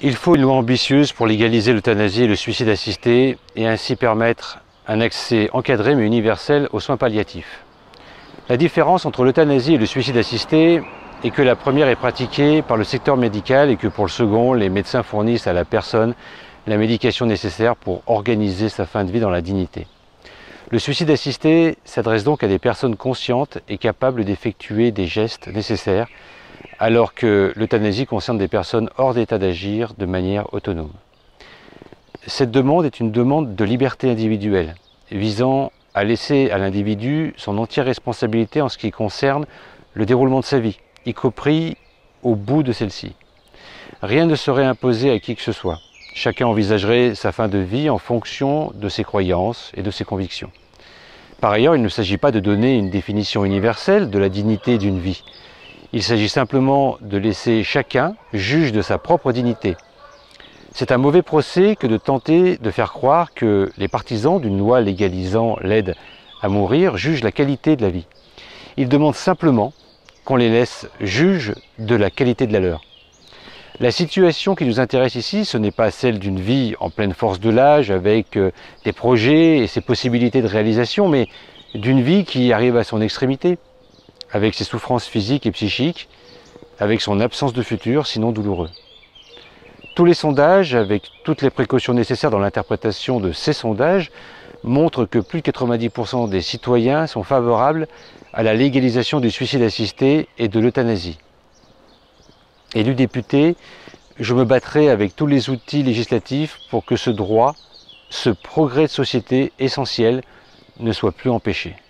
Il faut une loi ambitieuse pour légaliser l'euthanasie et le suicide assisté et ainsi permettre un accès encadré mais universel aux soins palliatifs. La différence entre l'euthanasie et le suicide assisté est que la première est pratiquée par le secteur médical et que pour le second, les médecins fournissent à la personne la médication nécessaire pour organiser sa fin de vie dans la dignité. Le suicide assisté s'adresse donc à des personnes conscientes et capables d'effectuer des gestes nécessaires, alors que l'euthanasie concerne des personnes hors d'état d'agir de manière autonome. Cette demande est une demande de liberté individuelle, visant à laisser à l'individu son entière responsabilité en ce qui concerne le déroulement de sa vie, y compris au bout de celle-ci. Rien ne serait imposé à qui que ce soit. Chacun envisagerait sa fin de vie en fonction de ses croyances et de ses convictions. Par ailleurs, il ne s'agit pas de donner une définition universelle de la dignité d'une vie. Il s'agit simplement de laisser chacun juge de sa propre dignité. C'est un mauvais procès que de tenter de faire croire que les partisans d'une loi légalisant l'aide à mourir jugent la qualité de la vie. Ils demandent simplement qu'on les laisse juger de la qualité de la leur. La situation qui nous intéresse ici, ce n'est pas celle d'une vie en pleine force de l'âge, avec des projets et ses possibilités de réalisation, mais d'une vie qui arrive à son extrémité, avec ses souffrances physiques et psychiques, avec son absence de futur, sinon douloureux. Tous les sondages, avec toutes les précautions nécessaires dans l'interprétation de ces sondages, montrent que plus de 90% des citoyens sont favorables à la légalisation du suicide assisté et de l'euthanasie. Élu député, je me battrai avec tous les outils législatifs pour que ce droit, ce progrès de société essentiel, ne soit plus empêché.